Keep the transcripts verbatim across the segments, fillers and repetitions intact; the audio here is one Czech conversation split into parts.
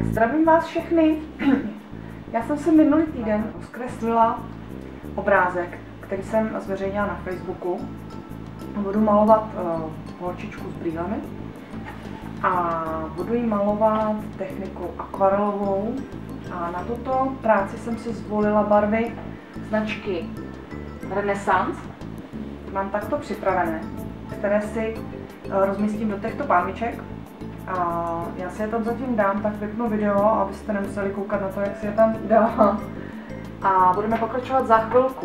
Tak, zdravím vás všechny. Já jsem si minulý týden zkreslila obrázek, který jsem zveřejnila na Facebooku. Budu malovat uh, holčičku s brýlemi a budu jí malovat technikou akvarelovou. A na tuto práci jsem si zvolila barvy značky Renaissance. Mám takto připravené, které si uh, rozmístím do těchto pánviček. A já si je tam zatím dám, tak vypnu video, abyste nemuseli koukat na to, jak si je tam dám. A budeme pokračovat za chvilku.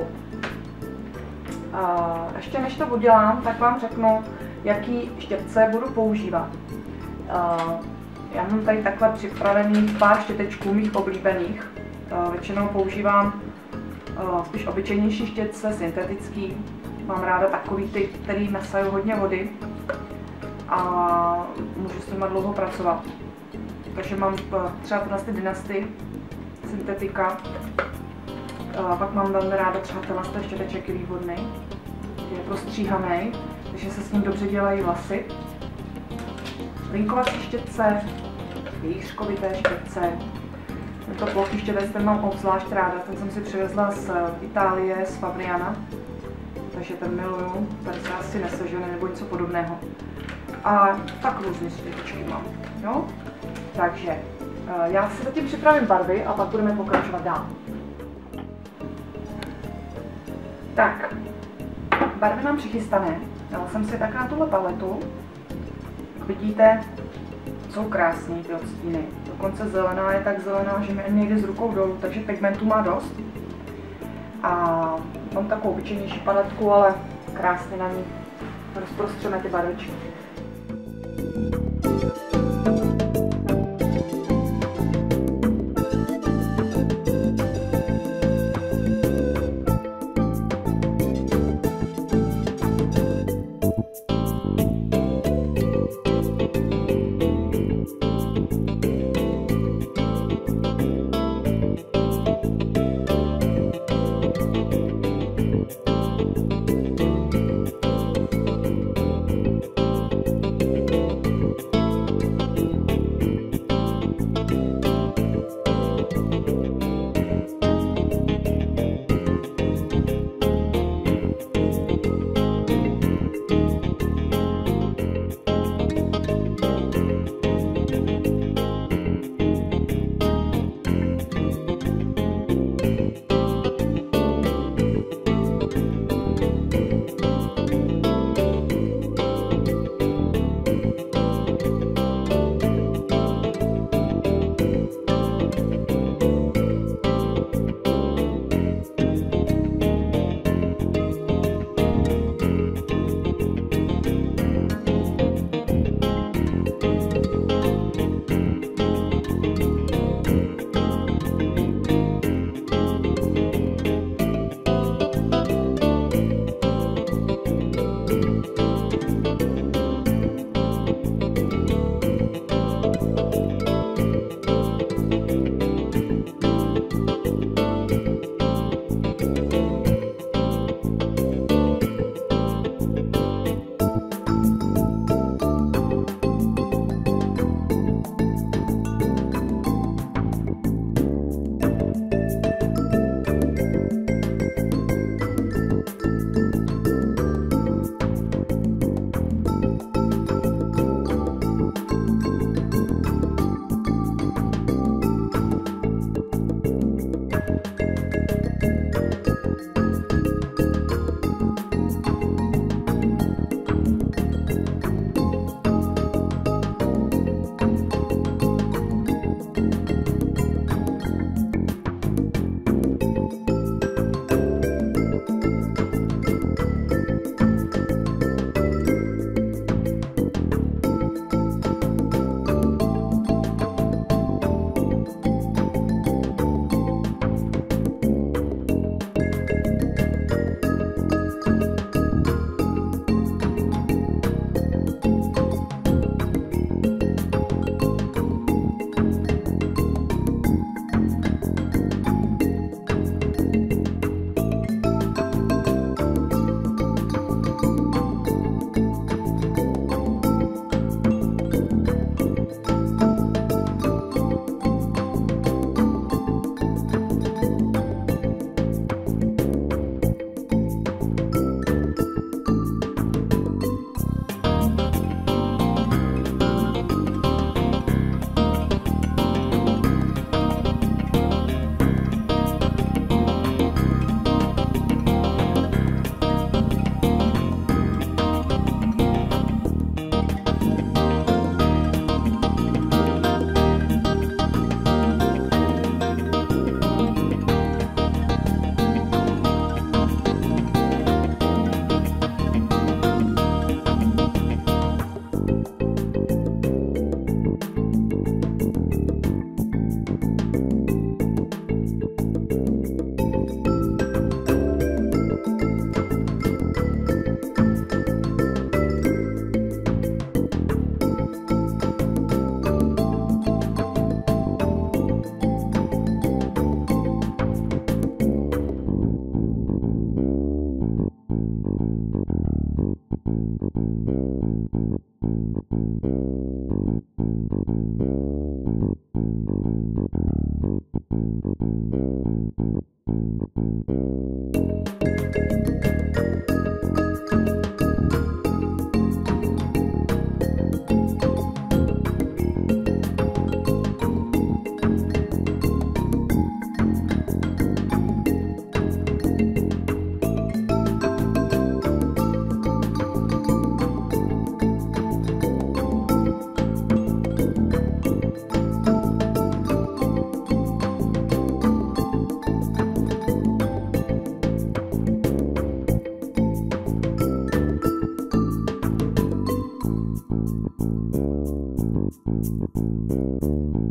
A ještě než to udělám, tak vám řeknu, jaký štětce budu používat. A já mám tady takhle připravených pár štětečků mých oblíbených. A většinou používám spíš obyčejnější štětce, syntetický. Mám ráda takový ty, který nasají hodně vody. A můžu s nimi dlouho pracovat. Takže mám třeba ty dynasty, syntetika. A pak mám velmi ráda třeba tenhle štěteček, je výborný. Je prostříhaný, takže se s ním dobře dělají vlasy. Linkovací štětce, výškovité štětce. Tento plochý štětec, ten mám obzvlášť ráda, ten jsem si přivezla z Itálie, z Fabriana. Takže ten miluju, tady se asi nesežene nebo něco podobného. A tak různé štětečky mám, jo? Takže já si zatím připravím barvy a pak budeme pokračovat dál. Tak, barvy mám přichystané. Dala jsem si tak na tuhle paletu. Jak vidíte, jsou krásné ty odstíny. Dokonce zelená je tak zelená, že mi ani nejde z rukou dolů, takže pigmentu má dost. A mám takovou obyčejnější paletku, ale krásně na ní rozprostřeme ty barvičky. Thank you.